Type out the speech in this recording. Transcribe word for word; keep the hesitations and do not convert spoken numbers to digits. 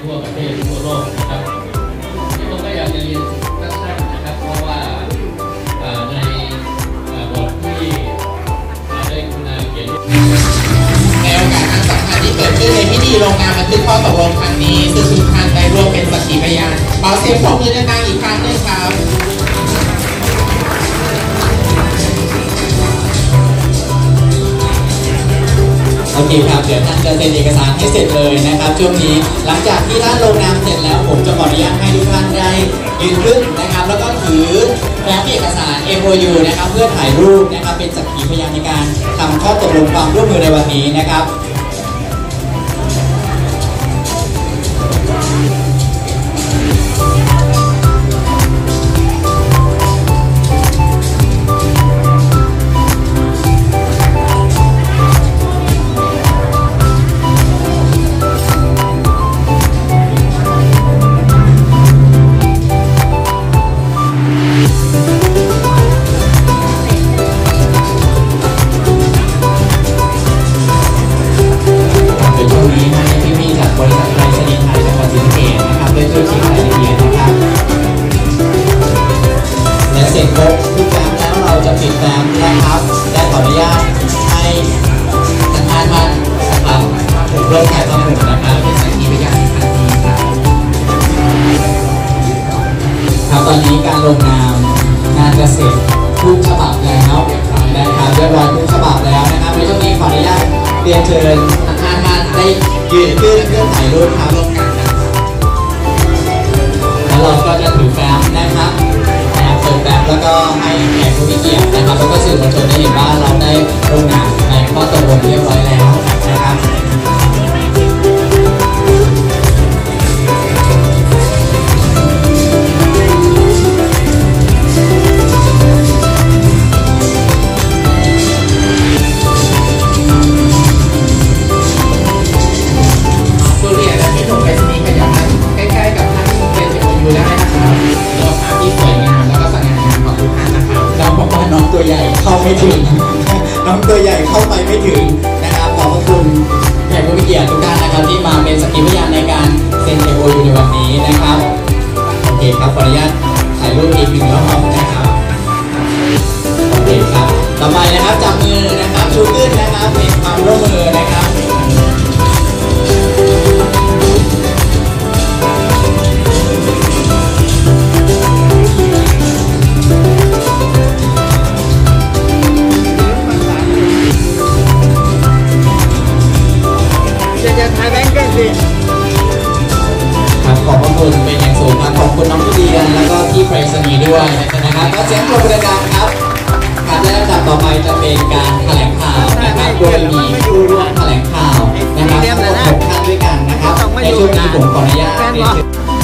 ทั่วประเทศทั่วโลกนะครับที่ผมก็อยากจะเรียนสั้นๆนะครับเพราะว่าในบทที่ได้คุณนายเขียนในโอกาสครั้งสำคัญที่เกิดขึ้นในพิธีลงนามบันทึกข้อตกลงครั้งนี้ซึ่งทุกท่านได้ร่วมเป็นสักขีพยานขอเสียงปรบมือดังๆอีกครั้งหนึ่งครับโอเคครับเดี๋ยวท่านจะเซ็นเอกสารให้เสร็จเลยนะครับช่วงนี้หลังจากที่ท่านลงนามเสร็จแล้วผมจะขออนุญาตให้ทุกท่านได้ยืนขึ้นนะครับแล้วก็ถือแฟ้มเอกสาร เอ็ม โอ ยู นะครับเพื่อถ่ายรูปนะครับเป็นสักขีพยานในการทำข้อตกลงความร่วมมือในวันนี้นะครับทุกแฟ้มแล้วเราจะปิดแฟ้มนะครับและขออนุญาตให้ท่านท่านมานะครับผมเริ่มถ่ายทอดสดนะครับเป็นสักขีพยานในครั้งนี้ครับครับตอนนี้การลงนามงานเกษตรทุกฉบับแล้วนะครับเรียบร้อยทุกฉบับแล้วนะครับในช่วงนี้ขออนุญาตเรียนเชิญท่านท่านมาได้ยืนขึ้นเพื่อถ่ายรูปครับร่วมกันนะครับแล้วเราก็จะถือแฟ้มนะครับเปิดแบบแล้วก็ให้แขกผู้มีเกียรตินะครับแล้วก็สื่อมวลชนได้เห็นว่าเราได้ลงนามในข้อตกลงเรียบร้อยแล้วนะครับตัวเรียนและที่ผมไปสนีขยับใกล้ๆกับท่านเป็นสิบอยู่ได้นะครับตัวภาพที่สวยงามแล้วก็สง่างามของทุกท่านนะครับน้องบอกว่าน้องตัวใหญ่เข้าไม่ถึงน้องตัวใหญ่เข้าไปไม่ถึงนะครับขอบคุณแขกผู้มีเกียรติทุกท่านนะครับที่มาเป็นสักขีพยานในการเซ็น เอ็ม โอ ยู ในวันนี้นะครับโอเคครับขออนุญาตถ่ายรูปอีกหนึ่งรอบนะครับโอเคครับต่อไปนะครับจับมือนะครับชูขึ้นนะครับเป็นความร่วมมือนะครับครับขอบพระคุณเป็นอย่างสูงครับขอบคุณน้องผู้เรียนแล้วก็ที่ไปรษณีย์ด้วยนะครับก็เสียงปรบมือดังๆครับการและลำดับต่อไปจะเป็นการแถลงข่าวนะครับโดยมีผู้ร่วมแถลงข่าวนะครับทั้งหมดหกท่านด้วยกันนะครับในช่วงนี้ผมขออนุญาตเรียนเชิญ